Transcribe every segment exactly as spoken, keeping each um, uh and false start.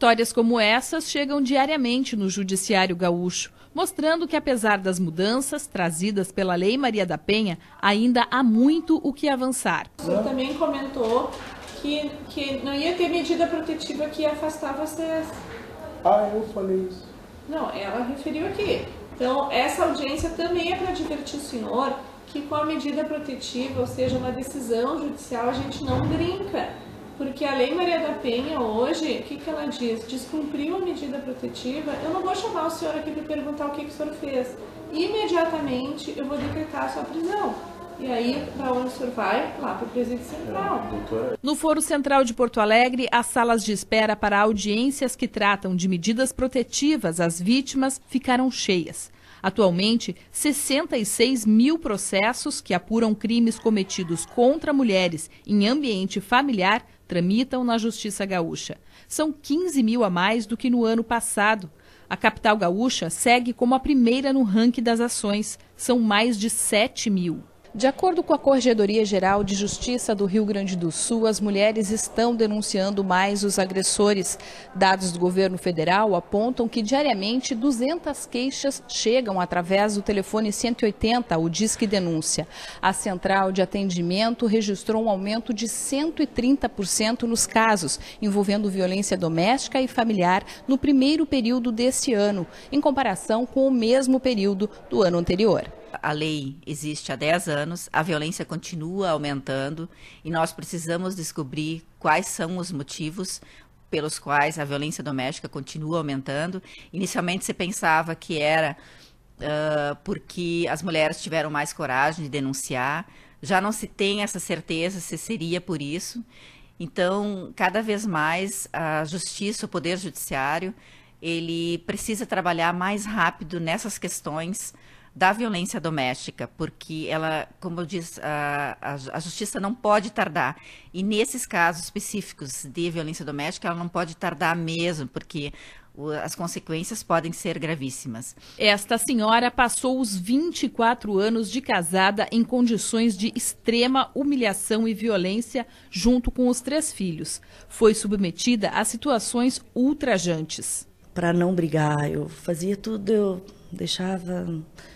Histórias como essas chegam diariamente no Judiciário Gaúcho, mostrando que, apesar das mudanças trazidas pela Lei Maria da Penha, ainda há muito o que avançar. O senhor também comentou que, que não ia ter medida protetiva que ia afastar vocês. Ah, eu falei isso. Não, ela referiu aqui. Então, essa audiência também é para advertir o senhor que com a medida protetiva, ou seja, na decisão judicial, a gente não brinca. Porque a Lei Maria da Penha hoje, o que, que ela diz? Descumpriu a medida protetiva, eu não vou chamar o senhor aqui para perguntar o que, que o senhor fez. Imediatamente eu vou decretar a sua prisão. E aí, para onde o senhor vai? Lá para o Presídio Central. No Foro Central de Porto Alegre, as salas de espera para audiências que tratam de medidas protetivas às vítimas ficaram cheias. Atualmente, sessenta e seis mil processos que apuram crimes cometidos contra mulheres em ambiente familiar tramitam na Justiça Gaúcha. São quinze mil a mais do que no ano passado. A capital gaúcha segue como a primeira no ranking das ações. São mais de sete mil. De acordo com a Corregedoria Geral de Justiça do Rio Grande do Sul, as mulheres estão denunciando mais os agressores. Dados do governo federal apontam que diariamente duzentas queixas chegam através do telefone cento e oitenta, o Disque Denúncia. A central de atendimento registrou um aumento de cento e trinta por cento nos casos envolvendo violência doméstica e familiar no primeiro período deste ano, em comparação com o mesmo período do ano anterior. A lei existe há dez anos, a violência continua aumentando e nós precisamos descobrir quais são os motivos pelos quais a violência doméstica continua aumentando. Inicialmente se pensava que era uh, porque as mulheres tiveram mais coragem de denunciar, já não se tem essa certeza se seria por isso. Então, cada vez mais a justiça, o poder judiciário, ele precisa trabalhar mais rápido nessas questões da violência doméstica, porque ela, como eu disse, a, a, a justiça não pode tardar. E nesses casos específicos de violência doméstica, ela não pode tardar mesmo, porque o, as consequências podem ser gravíssimas. Esta senhora passou os vinte e quatro anos de casada em condições de extrema humilhação e violência junto com os três filhos. Foi submetida a situações ultrajantes. Para não brigar, eu fazia tudo, eu deixava...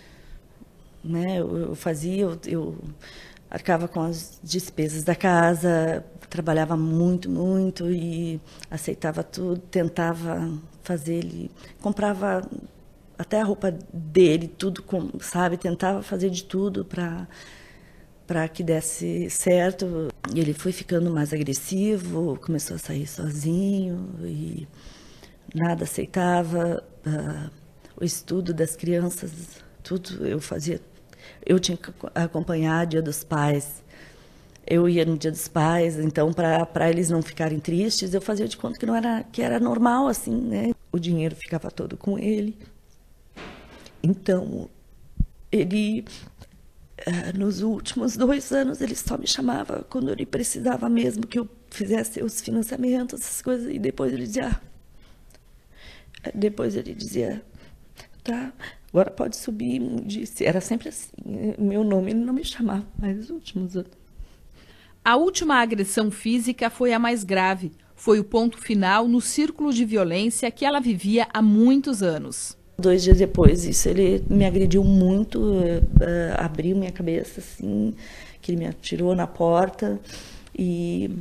Né, eu, eu fazia, eu, eu arcava com as despesas da casa, trabalhava muito, muito e aceitava tudo, tentava fazer ele, comprava até a roupa dele, tudo, com, sabe, tentava fazer de tudo para para que desse certo. E ele foi ficando mais agressivo, começou a sair sozinho e nada aceitava, uh, o estudo das crianças, tudo eu fazia. Eu tinha que acompanhar o Dia dos Pais. Eu ia no Dia dos Pais, então, para eles não ficarem tristes, eu fazia de conta que, não era, que era normal, assim, né? O dinheiro ficava todo com ele. Então, ele, nos últimos dois anos, ele só me chamava quando ele precisava mesmo que eu fizesse os financiamentos, essas coisas, e depois ele dizia... Depois ele dizia, tá... Agora pode subir, disse. Era sempre assim. Meu nome ele não me chamava mais nos últimos anos. A última agressão física foi a mais grave. Foi o ponto final no círculo de violência que ela vivia há muitos anos. Dois dias depois disso, ele me agrediu muito, uh, abriu minha cabeça, assim, que ele me atirou na porta. E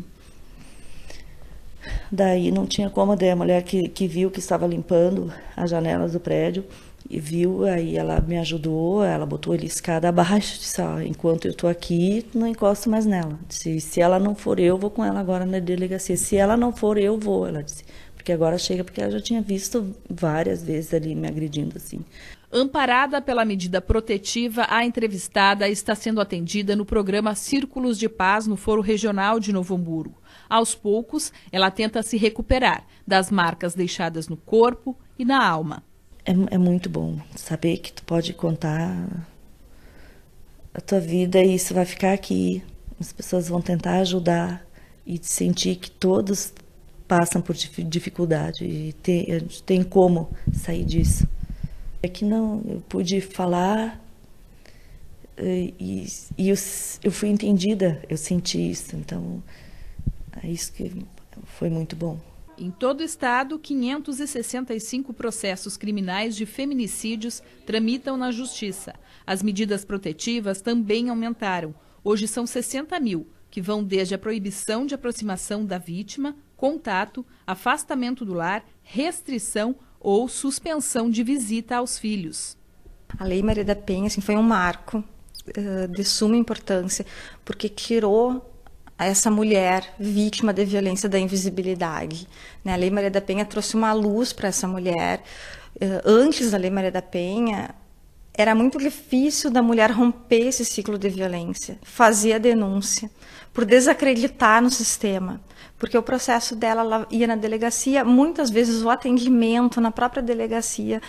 daí não tinha como, daí a mulher que, que viu que estava limpando as janelas do prédio, e viu, aí ela me ajudou, ela botou ele escada abaixo, disse, ó, enquanto eu tô aqui, não encosto mais nela. Disse, se ela não for eu, vou com ela agora na delegacia. Se ela não for eu, vou, ela disse. Porque agora chega, porque ela já tinha visto várias vezes ali me agredindo, assim. Amparada pela medida protetiva, a entrevistada está sendo atendida no programa Círculos de Paz no Foro Regional de Novo Hamburgo. Aos poucos, ela tenta se recuperar das marcas deixadas no corpo e na alma. É, é muito bom saber que tu pode contar a tua vida e isso vai ficar aqui. As pessoas vão tentar ajudar e sentir que todos passam por dificuldade e tem, tem como sair disso. É que não, eu pude falar e, e eu, eu fui entendida, eu senti isso, então é isso que foi muito bom. Em todo o estado, quinhentos e sessenta e cinco processos criminais de feminicídios tramitam na Justiça. As medidas protetivas também aumentaram. Hoje são sessenta mil, que vão desde a proibição de aproximação da vítima, contato, afastamento do lar, restrição ou suspensão de visita aos filhos. A Lei Maria da Penha assim, foi um marco uh, de suma importância, porque tirou essa mulher vítima de violência da invisibilidade. Né? A Lei Maria da Penha trouxe uma luz para essa mulher. Uh, antes da Lei Maria da Penha, era muito difícil da mulher romper esse ciclo de violência, fazer a denúncia, por desacreditar no sistema. Porque o processo dela ela ia na delegacia, muitas vezes o atendimento na própria delegacia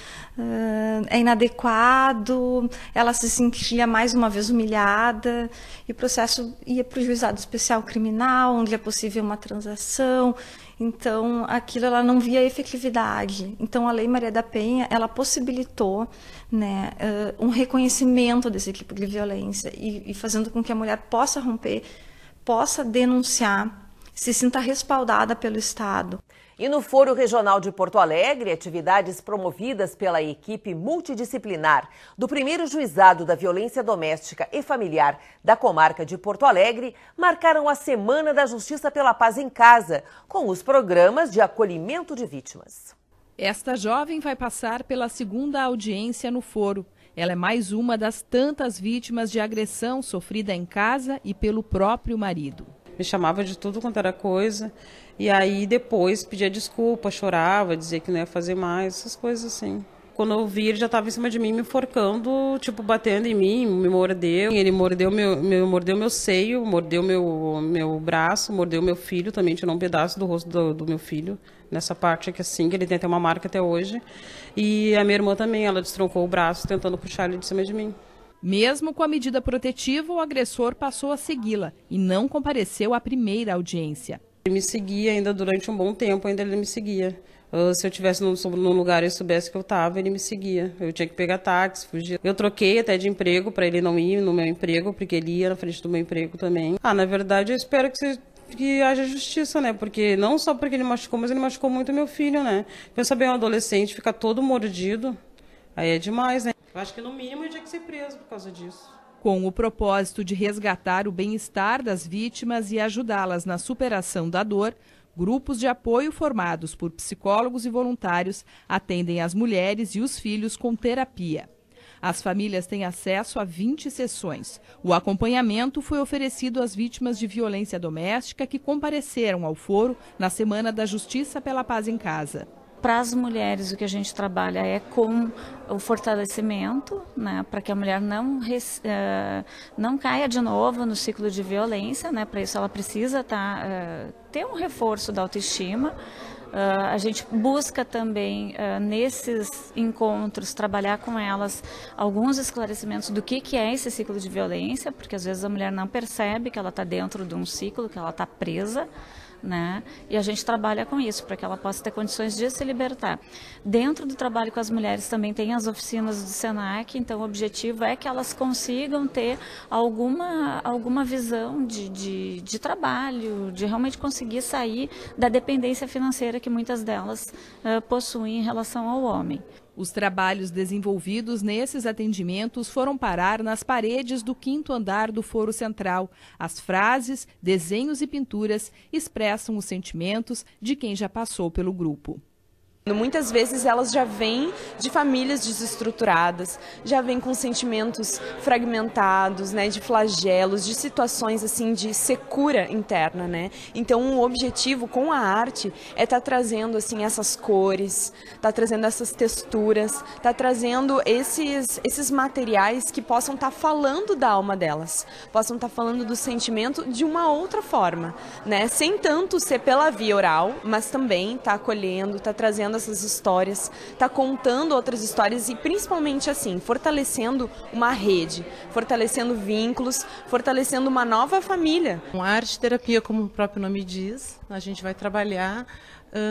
uh, é inadequado, ela se sentia mais uma vez humilhada, e o processo ia para o juizado especial criminal, onde é possível uma transação. Então, aquilo ela não via efetividade. Então, a Lei Maria da Penha, ela possibilitou, né, uh, um reconhecimento desse tipo de violência e, e fazendo com que a mulher possa romper, possa denunciar, se sinta respaldada pelo Estado. E no Foro Regional de Porto Alegre, atividades promovidas pela equipe multidisciplinar do primeiro Juizado da Violência Doméstica e Familiar da comarca de Porto Alegre marcaram a Semana da Justiça pela Paz em Casa, com os programas de acolhimento de vítimas. Esta jovem vai passar pela segunda audiência no foro. Ela é mais uma das tantas vítimas de agressão sofrida em casa e pelo próprio marido. Me chamava de tudo quanto era coisa, e aí depois pedia desculpa, chorava, dizia que não ia fazer mais, essas coisas assim. Quando eu vi, ele já estava em cima de mim, me enforcando, tipo, batendo em mim, me mordeu. Ele mordeu meu, meu, mordeu meu seio, mordeu meu, meu braço, mordeu meu filho também, tirou um pedaço do rosto do, do meu filho, nessa parte aqui assim, que ele tem até uma marca até hoje. E a minha irmã também, ela destroncou o braço, tentando puxar ele de cima de mim. Mesmo com a medida protetiva, o agressor passou a segui-la e não compareceu à primeira audiência. Ele me seguia ainda durante um bom tempo, ainda ele me seguia. Uh, se eu estivesse num, num lugar e eu soubesse que eu estava, ele me seguia. Eu tinha que pegar táxi, fugir. Eu troquei até de emprego para ele não ir no meu emprego, porque ele ia na frente do meu emprego também. Ah, na verdade, eu espero que você... que haja justiça, né? Porque não só porque ele machucou, mas ele machucou muito meu filho, né? Pensa bem, um adolescente ficar todo mordido, aí é demais, né? Eu acho que no mínimo ele tinha que ser preso por causa disso. Com o propósito de resgatar o bem-estar das vítimas e ajudá-las na superação da dor, grupos de apoio formados por psicólogos e voluntários atendem as mulheres e os filhos com terapia. As famílias têm acesso a vinte sessões. O acompanhamento foi oferecido às vítimas de violência doméstica que compareceram ao foro na Semana da Justiça pela Paz em Casa. Para as mulheres, o que a gente trabalha é com o fortalecimento, né, para que a mulher não, uh, não caia de novo no ciclo de violência, né, para isso ela precisa tá, uh, ter um reforço da autoestima. Uh, a gente busca também, uh, nesses encontros, trabalhar com elas alguns esclarecimentos do que, que é esse ciclo de violência, porque às vezes a mulher não percebe que ela está dentro de um ciclo, que ela está presa. Né? E a gente trabalha com isso, para que ela possa ter condições de se libertar. Dentro do trabalho com as mulheres também tem as oficinas do Senac, então o objetivo é que elas consigam ter alguma, alguma visão de, de, de trabalho, de realmente conseguir sair da dependência financeira que muitas delas uh, possuem em relação ao homem. Os trabalhos desenvolvidos nesses atendimentos foram parar nas paredes do quinto andar do Foro Central. As frases, desenhos e pinturas expressam os sentimentos de quem já passou pelo grupo. Muitas vezes elas já vêm de famílias desestruturadas, já vêm com sentimentos fragmentados, né, de flagelos, de situações assim de secura interna, né? Então o objetivo com a arte é estar tá trazendo assim essas cores, tá trazendo essas texturas, tá trazendo esses esses materiais que possam estar tá falando da alma delas, possam estar tá falando do sentimento de uma outra forma, né? Sem tanto ser pela via oral, mas também tá acolhendo, tá trazendo essas histórias, tá contando outras histórias e principalmente assim, fortalecendo uma rede, fortalecendo vínculos, fortalecendo uma nova família. Com arte terapia, como o próprio nome diz, a gente vai trabalhar uh,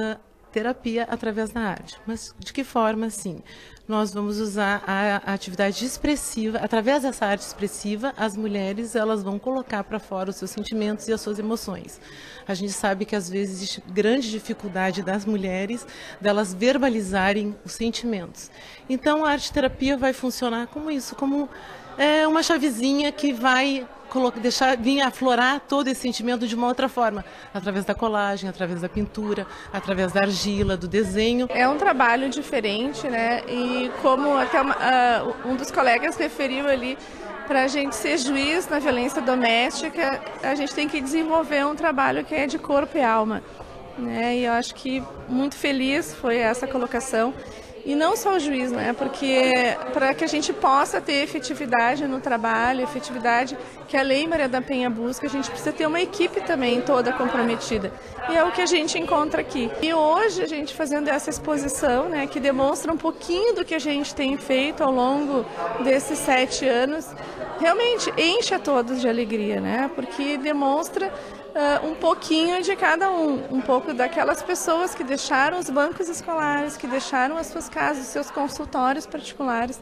terapia através da arte. Mas de que forma, assim? Nós vamos usar a, a atividade expressiva, através dessa arte expressiva, as mulheres elas vão colocar para fora os seus sentimentos e as suas emoções. A gente sabe que às vezes existe grande dificuldade das mulheres delas verbalizarem os sentimentos. Então a arte-terapia vai funcionar como isso, como é, uma chavezinha que vai deixar vir aflorar todo esse sentimento de uma outra forma, através da colagem, através da pintura, através da argila, do desenho. É um trabalho diferente, né? E como até uma, uh, um dos colegas referiu ali, para a gente ser juiz na violência doméstica, a gente tem que desenvolver um trabalho que é de corpo e alma, né? E eu acho que muito feliz foi essa colocação. E não só o juiz, né? Porque para que a gente possa ter efetividade no trabalho, efetividade que a Lei Maria da Penha busca, a gente precisa ter uma equipe também toda comprometida. E é o que a gente encontra aqui. E hoje a gente fazendo essa exposição, né, que demonstra um pouquinho do que a gente tem feito ao longo desses sete anos, realmente enche a todos de alegria, né? Porque demonstra Uh, um pouquinho de cada um, um pouco daquelas pessoas que deixaram os bancos escolares, que deixaram as suas casas, os seus consultórios particulares,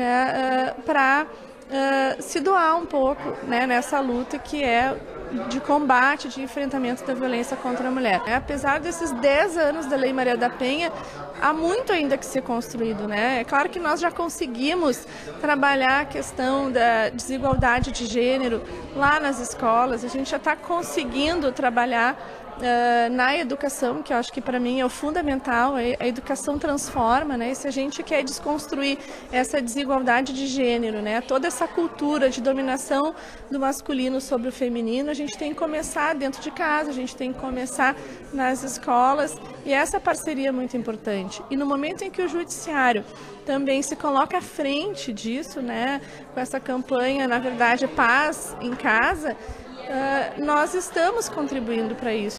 né, uh, para uh, se doar um pouco, né, nessa luta que é de combate, de enfrentamento da violência contra a mulher. Apesar desses dez anos da Lei Maria da Penha, há muito ainda que ser construído, né? É claro que nós já conseguimos trabalhar a questão da desigualdade de gênero lá nas escolas, a gente já está conseguindo trabalhar Uh, na educação, que eu acho que para mim é o fundamental. A educação transforma, né? E se a gente quer desconstruir essa desigualdade de gênero, né? Toda essa cultura de dominação do masculino sobre o feminino, a gente tem que começar dentro de casa, a gente tem que começar nas escolas, e essa parceria é muito importante. E no momento em que o judiciário também se coloca à frente disso, né? Com essa campanha, na verdade, Paz em Casa, Uh, nós estamos contribuindo para isso.